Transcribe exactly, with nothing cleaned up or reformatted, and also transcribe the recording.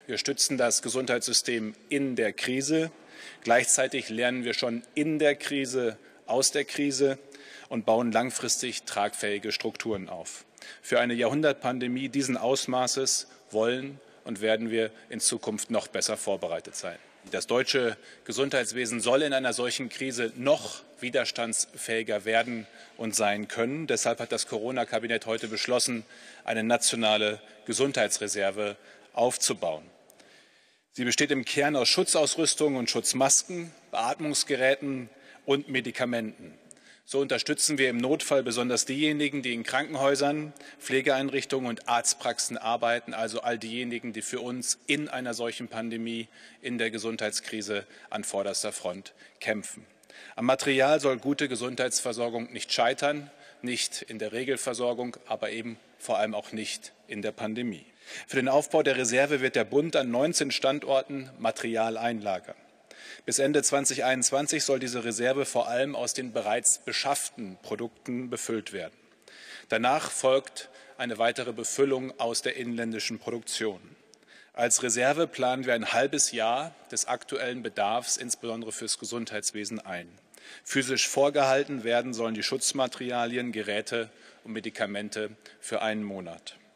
Wir stützen das Gesundheitssystem in der Krise. Gleichzeitig lernen wir schon in der Krise aus der Krise und bauen langfristig tragfähige Strukturen auf. Für eine Jahrhundertpandemie diesen Ausmaßes wollen und werden wir in Zukunft noch besser vorbereitet sein. Das deutsche Gesundheitswesen soll in einer solchen Krise noch widerstandsfähiger werden und sein können. Deshalb hat das Corona-Kabinett heute beschlossen, eine nationale Gesundheitsreserve aufzubauen. Sie besteht im Kern aus Schutzausrüstung und Schutzmasken, Beatmungsgeräten und Medikamenten. So unterstützen wir im Notfall besonders diejenigen, die in Krankenhäusern, Pflegeeinrichtungen und Arztpraxen arbeiten, also all diejenigen, die für uns in einer solchen Pandemie, in der Gesundheitskrise an vorderster Front kämpfen. Am Material soll gute Gesundheitsversorgung nicht scheitern, nicht in der Regelversorgung, aber eben vor allem auch nicht in der Pandemie. Für den Aufbau der Reserve wird der Bund an neunzehn Standorten Material einlagern. Bis Ende zweitausendeinundzwanzig soll diese Reserve vor allem aus den bereits beschafften Produkten befüllt werden. Danach folgt eine weitere Befüllung aus der inländischen Produktion. Als Reserve planen wir ein halbes Jahr des aktuellen Bedarfs, insbesondere fürs Gesundheitswesen, ein. Physisch vorgehalten werden sollen die Schutzmaterialien, Geräte und Medikamente für einen Monat.